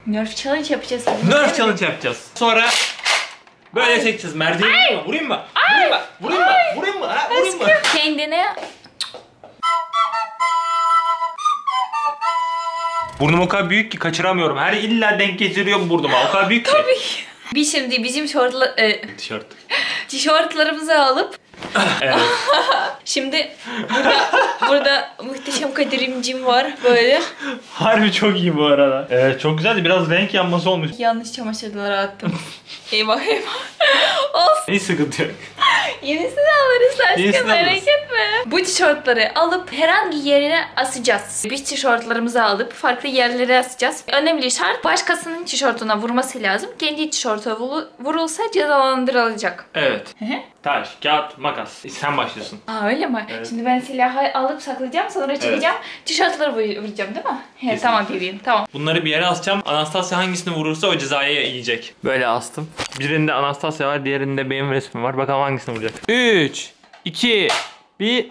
Nerf challenge yapacağız. Nerf challenge yapacağız. Sonra böyle çekeceğiz. Merdiveni mi? Vurayım mı? Vurayım mı? Vurayım mı? Vurayım mı? Ha, vurayım mı? Kendine... Burnum o kadar büyük ki kaçıramıyorum. Her illa denk getiriyorum burnuma. O kadar büyük ki. Tabii. Biz şimdi bizim Tişört. tişörtlerimizi alıp Evet. şimdi burada muhteşem Kadir'imcim var böyle. Harbi çok iyi bu arada. Evet çok güzeldi. Biraz renk yanması olmuş. Yanlış çamaşırları attım. Eyvah eyvah. Olsun. Hiç sıkıntı yok. Yenisini alırız aşkım, Yenisini merak alırız. etme. Bu tişörtleri alıp herhangi yerine asacağız. Biz tişörtlerimizi alıp farklı yerlere asacağız. Önemli şart başkasının tişörtüne vurması lazım. Kendi tişörtü vurulsa cezalandırılacak. Evet. Hı hı. Taş, kağıt, makas. Sen başlıyorsun. Aa öyle mi? Evet. Şimdi ben silahı alıp saklayacağım, sonra çekeceğim. Tişörtleri vuracağım değil mi? He, tamam bebeğim, tamam. Bunları bir yere asacağım. Anastasya hangisini vurursa o cezayı yiyecek. Böyle astım. Birinde Anastasya var, diğerinde benim resmim var. Bakalım hangisini vuracak. 3, 2, 1.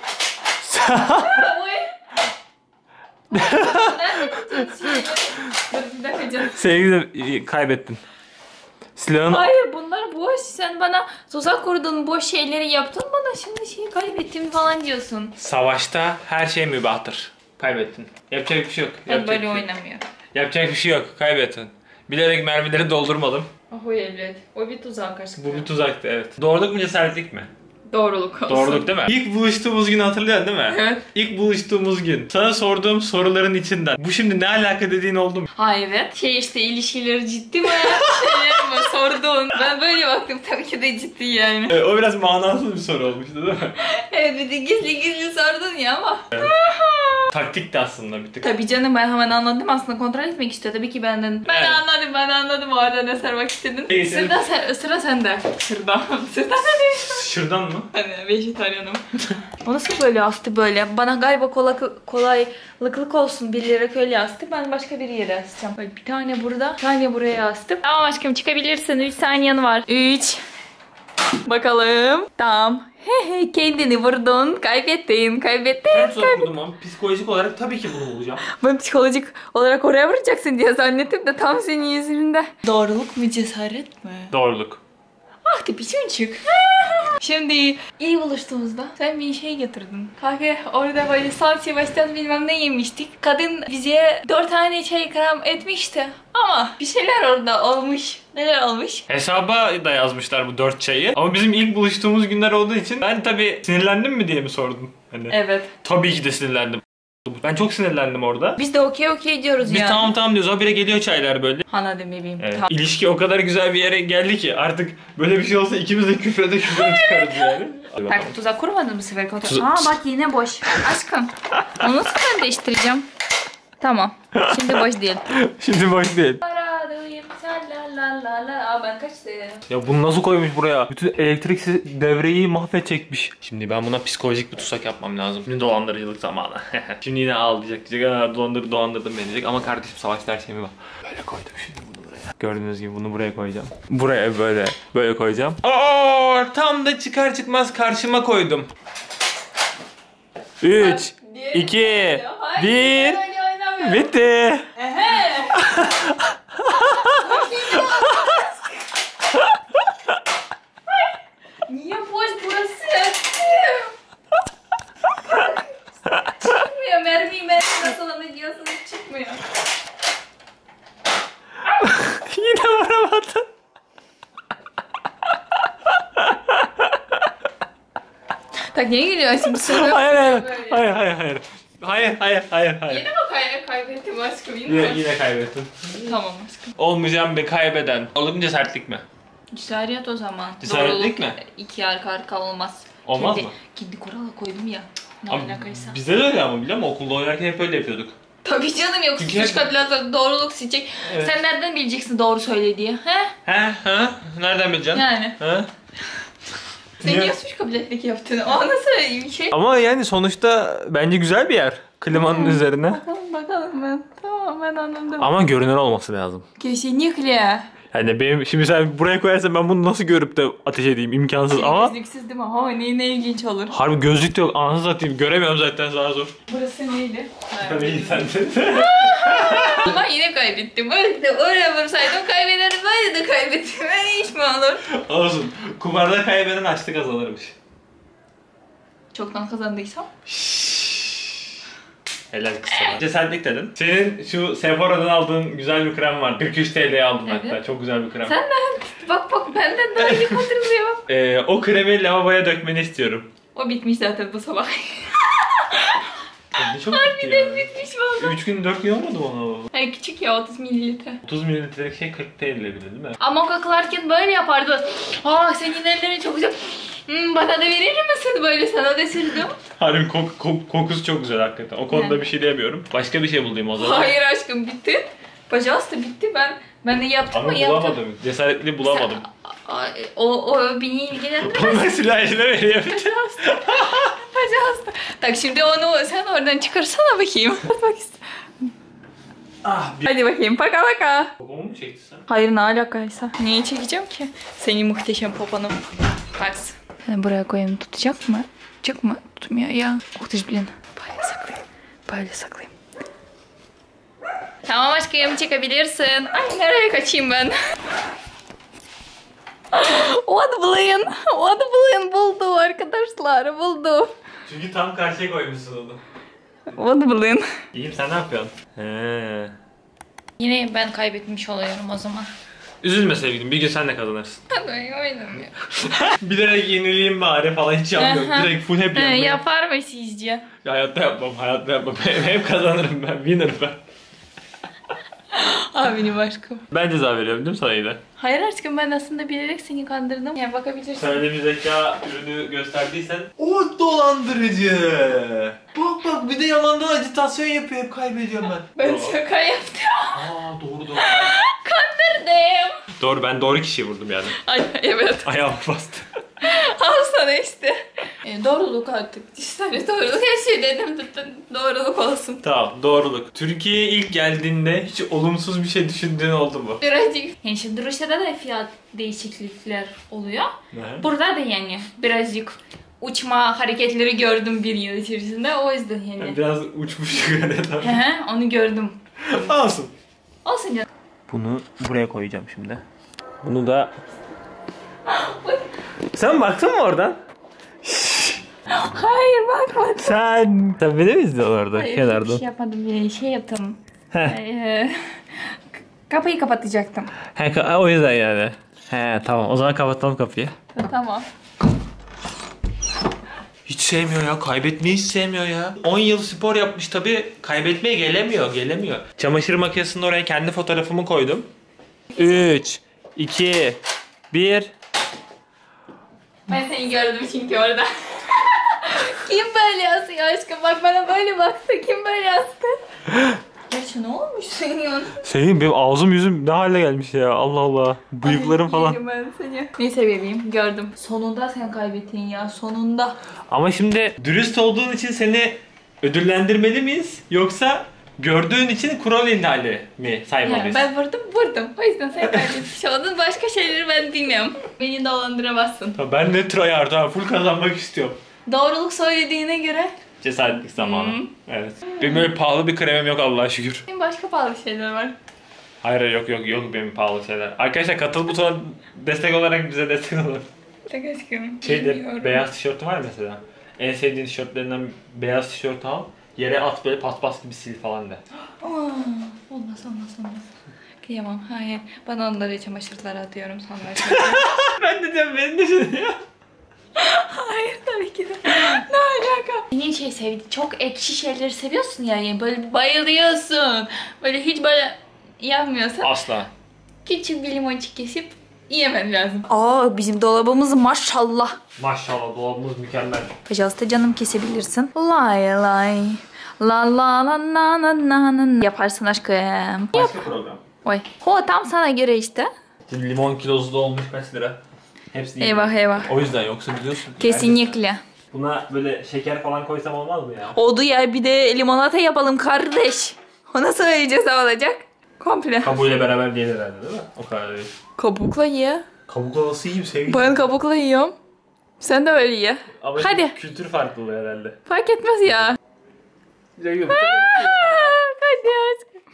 Sevgili kaybettin. Silahını... Hayır bunlar boş. Sen bana tuzak kurdun, boş şeyleri yaptın bana. Şimdi şeyi kaybettim falan diyorsun. Savaşta her şey mübahtır. Kaybettin. Yapacak bir şey yok. Ben böyle oynamıyorum. Yapacak bir şey yok. Kaybettin. Bilerek mermileri doldurmadım. Oh evet. O bir tuzak aşkım. Bu bir tuzaktı evet. Doğruluk mu cesaretlik mi? Doğruluk olsun. Doğruluk değil mi? İlk buluştuğumuz günü hatırlıyorsun değil mi? Evet. İlk buluştuğumuz gün. Sana sorduğum soruların içinden. Bu şimdi ne alaka dediğin oldu mu? Ha evet. Şey işte ilişkileri ciddi mi? Şeyler mi sordun? Ben böyle baktım tabii ki de ciddi yani. O biraz manasız bir soru olmuştu değil mi? Evet bir de gizli gizli sordun ya ama. Evet. Taktikti aslında bir tık. Tabii canım ben hemen anladım aslında kontrol etmek istiyor tabii ki benden. Ben Evet. anladım o arada ne sarmak istedin. Neyse. Sıra sende. Sırdan ne demiştim? Şuradan mı? Hani vejetaryenim. O nasıl böyle astı böyle? Bana galiba kolaylıklık olsun bilerek öyle astı. Ben başka bir yere asacağım. Böyle bir tane burada, bir tane buraya astım. Tamam aşkım çıkabilirsin. 3 saniyen var. 3. Bakalım. Tamam. He kendini vurdun. Kaybettin. Ben tuzak kurdum ama psikolojik olarak tabii ki bunu bulacağım. Ben psikolojik olarak oraya vuracaksın diye zannettim de tam senin yüzünde. Doğruluk mu cesaret mi? Doğruluk. Ah bir çocuk. Şimdi iyi buluştuğumuzda sen bir şey getirdin. Kahve orada böyle San Sebastian bilmem ne yemiştik. Kadın bize 4 tane çay ikram etmişti. Ama bir şeyler orada olmuş. Neler olmuş? Hesaba da yazmışlar bu 4 çayı. Ama bizim ilk buluştuğumuz günler olduğu için ben tabii sinirlendim mi diye mi sordun? Hani, Evet. tabii ki de sinirlendim. Ben çok sinirlendim orada. Biz de okey diyoruz Biz yani. tamam diyoruz. Habire geliyor çaylar böyle. Anladım bebeğim. Evet. Tamam. İlişki o kadar güzel bir yere geldi ki artık böyle bir şey olsa ikimiz de küfrede çıkarız yani. Bak tuzak kurmadın bu sefer. Aa bak yine boş. Aşkım. Onu nasıl ben değiştireceğim? Tamam. Şimdi boş değil. Şimdi boş değil. Aa ben kaçtım. Ya bunu nasıl koymuş buraya? Bütün elektriksiz devreyi mahvedecekmiş. Şimdi ben buna psikolojik bir tuzak yapmam lazım. Şimdi dolandırıcılık zamanı. Şimdi yine ağlayacak diyecek. Dolandırdım beni diyecek. Ama kardeşim savaşta her şeyimi var. Böyle koydum şimdi bunu buraya. Gördüğünüz gibi bunu buraya koyacağım. Buraya böyle koyacağım. Oo, tam da çıkar çıkmaz karşıma koydum. 3, 2, 1. Bitti. Niye boş burası? Çıkmıyor mermi nasıl anlıyorsunuz çıkmıyor. Yine vuramadın. Tak niye gülüyorsun? Hayır. Yine mi kaybettim aşkım? Yine kaybettin. Tamam aşkım. Olmayacağım bir kaybeden. Olur mu cesaretlik mi? Cesaret o zaman. Cesaretlik mi? İki arka olmaz. Olmaz mı? Kendi kurala koydum ya. Ne Ama alakaysa. bizde de öyle ama biliyor musun? Okulda oynarken hep öyle yapıyorduk. Tabii canım yoksa Çünkü suç kabilatları doğruluk seçecek. Evet. Sen nereden bileceksin doğru söylediği? He? He? Nereden bileceksin? Yani. He? Sen niye suç kabiletlik yaptın? O nasıl iyi bir şey? Ama yani sonuçta bence güzel bir yer. Klimanın üzerine. Bakalım ben. Tamam ben anladım. Ama görünür olması lazım. Kesinlikle. Yani benim şimdi sen buraya koyarsan ben bunu nasıl görüp de ateş edeyim, imkansız ama. Gözlüksüz değil mi? Ama ne ilginç olur. Harbi gözlük de yok, anasını satayım, göremiyorum zaten, daha zor. Burası neydi? Tabii iyi sende. Ama yine kaybettim. Öyle de oraya vursaydım kaybederim. Böyle de kaybettim. Böyle iş mi olur? Olsun. Kumarda kaybeden açtı kazanırmış. Çoktan kazandıysam. Helal kız sana. Cesaretlik dedin. Senin şu Sephora'dan aldığın güzel bir krem var. 43 TL'ye aldım Evet. hatta. Çok güzel bir krem. Sen de bak benden daha iyi hatırlıyorum. O kremi lavaboya dökmeni istiyorum. O bitmiş zaten bu sabah. Ne çok bitti ya. Bitmiş valla. 3 gün 4 gün olmadı mı ona? Hayır küçük ya 30 mililitre. 30 mililitrelik şey 40 TL bile değil mi? Ama o kakılarken böyle yapardı. Aa senin ellerin çok güzel. Bana da verir misin böyle sana da sürdüm. Harbi kokusu çok güzel hakikaten. O konuda Yani. Bir şey diyemiyorum. Başka bir şey bulayım o zaman. Hayır aşkım bitti. Bacağız da bitti ben de yaptım Ama mı yaptım. bulamadım. Cesaretli bulamadım. O beni ilgilendirmez. Onu silah eline veriyor. Bacağız da. Tak şimdi onu sen oradan çıkarsana bakayım. Bak Hadi bakayım paka paka. Popomu mu çekti sen? Hayır ne alakaysa. Niye çekeceğim ki? Senin muhteşem poponu. Bak. Buraya koyayım tutacak mı? Çık mı? Tutmuyor ya. Uğraş bilin. Böyle saklayayım. Böyle saklayayım. Tamam aşkım çıkabilirsin. Ay nereye kaçayım ben? What Blayın buldu arkadaşlar buldu. Çünkü tam karşıya koymuşsun onu. What Blayın. İyiyim, sen ne yapıyorsun? He. Yine ben kaybetmiş oluyorum o zaman. Üzülme sevgilim, bir gün sen de kazanırsın. Hadi oynamıyor. Bilerek yenileyim bari falan hiç yapmıyorum. Aha. Direkt full hep yenmem. Yapar mı sizce? Hayatta yapmam. Hep kazanırım ben. Winner ben. Benim aşkım. Ben ceza veriyorum değil mi sana yine? Hayır aşkım ben aslında bilerek seni kandırdım. Yani bakabilirsin. Sen de bir zeka ürünü gösterdiysen. O dolandırıcı. Bak bir de yalandan acitasyon yapıyor, hep kaybediyorum ben. Ben şaka yaptım. Doğru. Kandırdım. Doğru, ben doğru kişiyi vurdum yani. Ay evet. Ayağım bastı. Al sana işte. Doğruluk artık. İşte doğruluk her şey dedim. Doğruluk olsun. Tamam, doğruluk. Türkiye'ye ilk geldiğinde hiç olumsuz bir şey düşündüğün oldu mu? Birazcık. Yani şimdi Rusya'da da fiyat değişiklikler oluyor. Ne? Burada da yani birazcık uçma hareketleri gördüm bir yıl içerisinde. O yüzden yani. Biraz uçmuş yani. Onu gördüm. Olsun. Olsun canım. Bunu buraya koyacağım şimdi. Bunu da... Sen baktın mı oradan? Hayır bakmadım. Sen beni mi izliyorsun orada Hayır, kenardan? bir şey yapmadım. Bir şey yaptım. Kapıyı kapatacaktım. O yüzden yani. Tamam, o zaman kapatalım kapıyı. Tamam. Hiç sevmiyor ya, kaybetmeyi hiç sevmiyor ya. 10 yıl spor yapmış tabii, kaybetmeye gelemiyor. Çamaşır makinesinin oraya kendi fotoğrafımı koydum. 3, 2, 1. Ben seni gördüm çünkü orada. Kim böyle yazıyor aşkım? Bak bana böyle baktı. Kim böyle yazdı? Gerçi ne olmuş senin? Senin benim ağzım yüzüm ne hale gelmiş ya, Allah Allah. Bıyıklarım falan. Yerim ben seni. Neyse bebeğim gördüm. Sonunda sen kaybettin ya sonunda. Ama şimdi dürüst olduğun için seni ödüllendirmeli miyiz? Yoksa gördüğün için kural ihlali mi saymalıyız? Ben vurdum. O yüzden sen kaybetmiş oldun. Başka şeyleri ben bilmiyorum. Beni dolandıramazsın. Ben de tryhard, full kazanmak istiyorum. Doğruluk söylediğine göre. Cesaretlik zamanı. Evet. Benim öyle pahalı bir kremim yok Allah'a şükür. Benim başka pahalı şeyler var. Hayır yok benim pahalı şeyler. Arkadaşlar katıl butonuna destek olarak bize destek olun. Çok aşkım. Şeyde beyaz tişörtüm var mesela. En sevdiğin tişörtlerinden beyaz tişört al. Yere at, böyle paspas gibi sil falan de. Olmaz. Kıyamam. Hayır. Bana onları çamaşırlara atıyorum sonra. Ben de diyorum, benim de şey ya. Hayır tabii ki de. Ne alaka? Senin çok ekşi şeyleri seviyorsun yani. Böyle bayılıyorsun. Böyle hiç böyle yapmıyorsun. Asla. Küçük bir limoncuk kesip yemen lazım. Bizim dolabımız maşallah. Maşallah, dolabımız mükemmel. Pajasta canım kesebilirsin. Lay. La yaparsın aşkım. Başka program. Oy. Tam sana göre işte. Şimdi limon kilosu da olmuş kaç lira? Hepsini Eyvah. O yüzden, yoksa biliyorsun. Kesinlikle. Yani buna böyle şeker falan koysam olmaz mı ya? Oldu ya bir de limonata yapalım kardeş. O nasıl öyle ceza olacak? Komple. Kabuğuyla beraber değil herhalde değil mi? O kadar değil. Kabukla ye. Kabukla nasıl yiyeyim sevgilim? Ben kabukla yiyorum. Sen de öyle ye. Ama Hadi. kültür farklılığı herhalde. Fark etmez ya. Sevgilim. Hadi aşkım.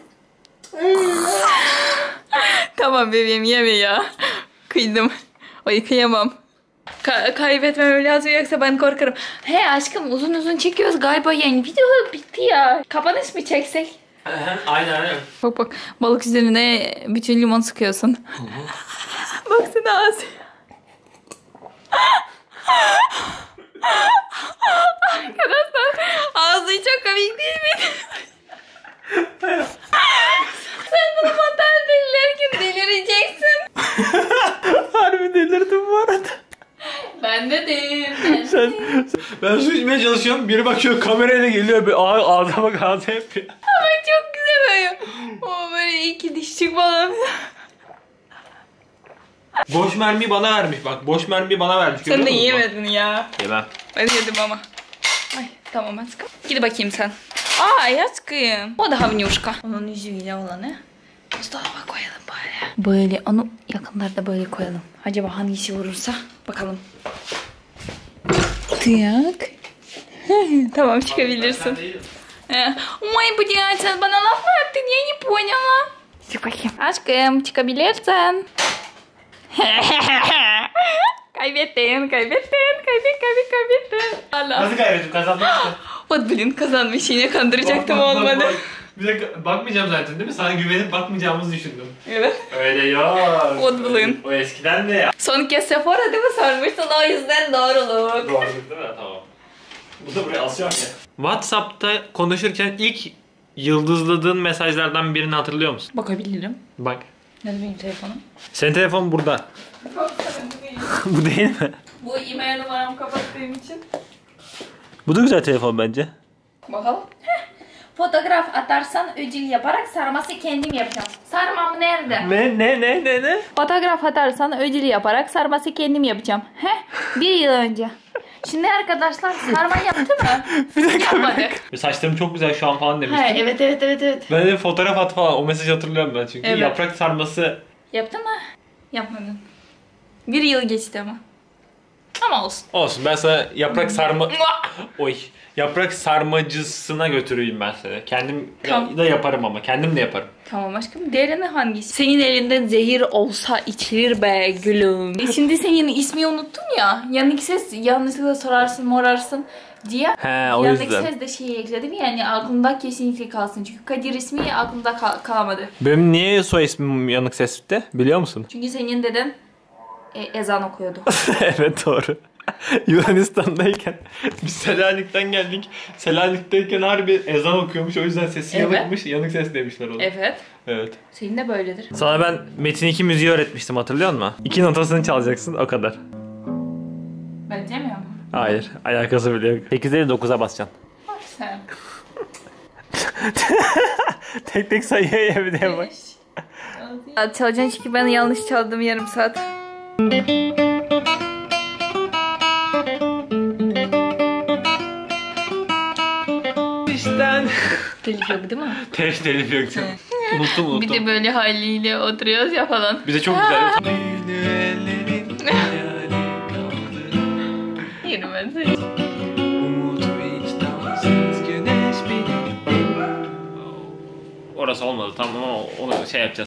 Tamam bebeğim yeme ya. Kıydım. Ay kıyamam. Kaybetmem lazım yoksa ben korkarım. He aşkım uzun uzun çekiyoruz galiba yani video bitti ya. Kapanış mı çeksek? Aynen. Bak bak balık üzerine bütün limon sıkıyorsun. Baksana ağzı. Arkadaşlar ağzı çok komik değil mi? Sen bunu montaj delirirken delireceksin. Harbi delirdim bu arada. Ben dedim. Ben su içmeye çalışıyorum. Biri bakıyor kamerayla geliyor. Bir ağza bak ağza yapıyor. Ama çok güzel oluyor. O böyle iki dişçik falan. Boş mermiyi bana vermiş bak. Boş mermiyi bana vermiş. Sen de Görüyor musun? yiyemedin ya. Yemem. Ben yedim ama. Ay tamam aşkım. Gidi bakayım sen. Ay aşkım. O da havnuşka. Onun yüzüyle olanı. Buzdolabına koyalım böyle. Böyle onu yakınlarda böyle koyalım. Acaba hangisi vurursa bakalım. Tıyak. Tamam çıkabilirsin. Ой, блядь, sen bana laf mı attın? Я не поняла. Çık bakayım. Aşkım çıkabilirsin. Kaybettin. Allah. Nasıl kaybettim? Kazandım işte. Ot bilin kazanmış yine kandıracaktım olmadı. Bir dakika bakmayacağım zaten değil mi? Sana güvenip bakmayacağımızı düşündüm. Evet. Öyle yok. Ot bilin. O eskiden de ya. Son kez Sephora değil mi sormuştun o yüzden doğruluk. Doğruluk değil mi? Tamam. Bu da buraya asacağım ya. WhatsApp'ta konuşurken ilk yıldızladığın mesajlardan birini hatırlıyor musun? Bakabilirim. Bak. Nerede benim telefonum? Senin telefon burada. Bu değil mi? Bu e-mail numaramı kapattığım için. Bu da güzel telefon bence. Bakalım. Fotoğraf atarsan ödül yaparak sarması kendim yapacağım. Sarmam nerede? Ne? Fotoğraf atarsan ödül yaparak sarması kendim yapacağım. Bir yıl önce. Şimdi arkadaşlar sarma yaptı mı? Bir dakika. Yapmadı. Saçlarım çok güzel şu an falan demiştim. Evet. Ben de fotoğraf at falan o mesajı hatırlıyorum ben çünkü. Evet. Yaprak sarması. Yaptı mı? Yapmadın. Bir yıl geçti ama. Ama olsun. Olsun ben sana yaprak sarma... Yaprak sarmacısına götüreyim ben seni. Kendim Tamam. da yaparım ama. Kendim de yaparım. Tamam aşkım. Diğerini hangisi? Senin elinde zehir olsa içilir be gülüm. Şimdi senin ismini unuttun ya. Yanındaki ses yanlışlıkla sorarsın morarsın diye. He o Yanındaki yüzden. ses de şeyi ekledim yani aklımda kesinlikle kalsın. Çünkü Kadir ismi aklımda kalamadı. Benim niye soy ismim yanık sesli biliyor musun? Çünkü senin deden ezan okuyordu. Evet doğru. Yunanistan'dayken biz Selanik'ten geldik. Selanik'teyken harbi ezan okuyormuş o yüzden sesi Evet. yanıkmış. Yanık ses demişler ona. Evet. Evet. Senin de böyledir. Sana ben Metin 2 müziği öğretmiştim hatırlıyor musun? 2 notasını çalacaksın o kadar. Benzemiyor mu? Hayır alakası bile yok. 8'leri 9'a basacaksın. Bak sen. Tek tek sayıya evde bak. Çalacaksın çünkü ben yanlış çaldım yarım saat. İşten. Telif yok değil mi? Telif yok canım. Unuttum. Bir de böyle haliyle oturuyoruz ya falan. Bir de çok güzel. Yürümez hiç. Orası olmadı tamam ama onu şey yapacağız.